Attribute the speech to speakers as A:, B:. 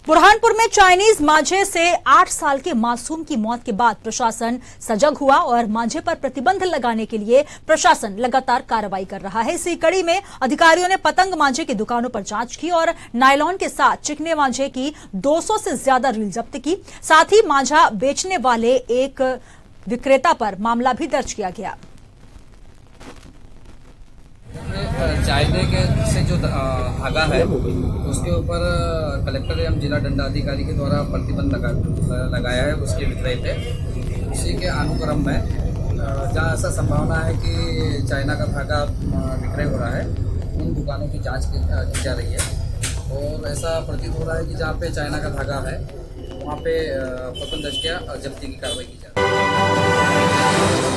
A: बुरहानपुर में चाइनीज मांझे से 8 साल के मासूम की मौत के बाद प्रशासन सजग हुआ और मांझे पर प्रतिबंध लगाने के लिए प्रशासन लगातार कार्रवाई कर रहा है। इसी कड़ी में अधिकारियों ने पतंग मांझे की दुकानों पर जांच की और नायलॉन के साथ चिकने मांझे की 200 से ज्यादा रील जब्त की। साथ ही मांझा बेचने वाले एक विक्रेता पर मामला भी दर्ज किया गया।
B: चाइने के से जो धागा है उसके ऊपर कलेक्टर एवं जिला दंडाधिकारी के द्वारा प्रतिबंध लगाया है उसके विक्रय पे। इसी के अनुक्रम में जहां ऐसा संभावना है कि चाइना का धागा विक्रय हो रहा है, उन दुकानों की जांच की जा रही है और ऐसा प्रतीत हो रहा है कि जहां पे चाइना का धागा है वहां पे प्रथम दृष्टया जब्ती की कार्रवाई की जा रही है।